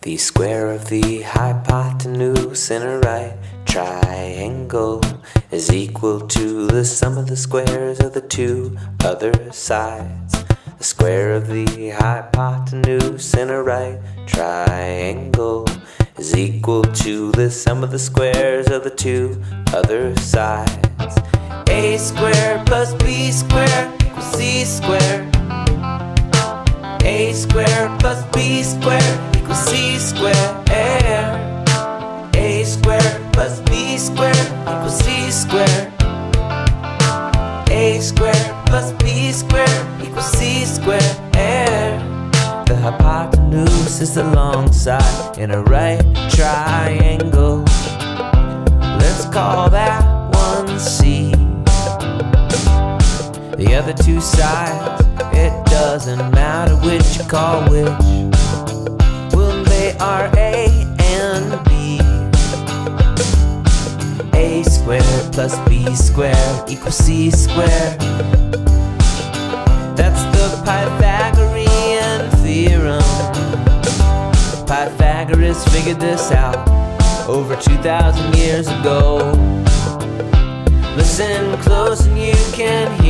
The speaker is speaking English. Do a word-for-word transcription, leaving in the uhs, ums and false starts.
The square of the hypotenuse in a right triangle is equal to the sum of the squares of the two other sides. The square of the hypotenuse in a right triangle is equal to the sum of the squares of the two other sides. A squared plus b squared equals c squared. A squared plus b squared equals c squared. A squared plus b squared equals c squared. A squared plus b squared equals c squared. The hypotenuse is the long side in a right triangle. Let's call that one C. The other two sides, it doesn't matter which you call which. Well, they are A and B. A squared plus b squared equals c squared. That's the Pythagorean theorem. Pythagoras figured this out over two thousand years ago. Listen close and you can hear